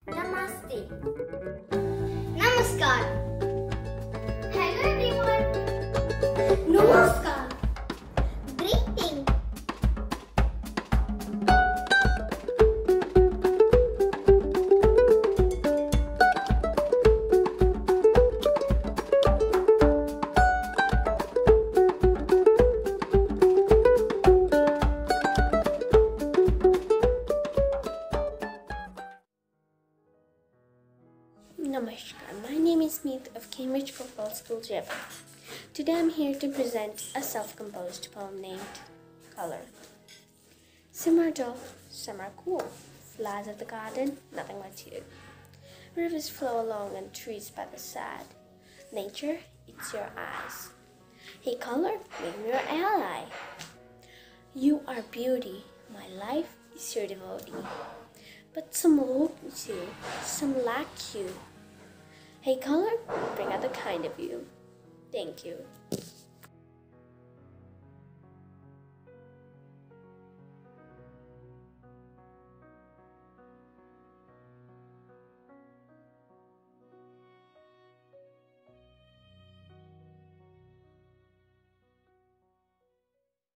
Namaste. Namaskar. Hello everyone. Namaskar. Greeting. Namaskar, my name is Meit of Cambridge Compels School, Japan. Today I'm here to present a self-composed poem named Color. Summer dull, summer cool, flowers of the garden, nothing but you. Rivers flow along and trees by the side. Nature, it's your eyes. Hey color, make me your ally. You are beauty, my life is your devotee. But some look you, some lack you. Hey color, bring out the kind of you. Thank you.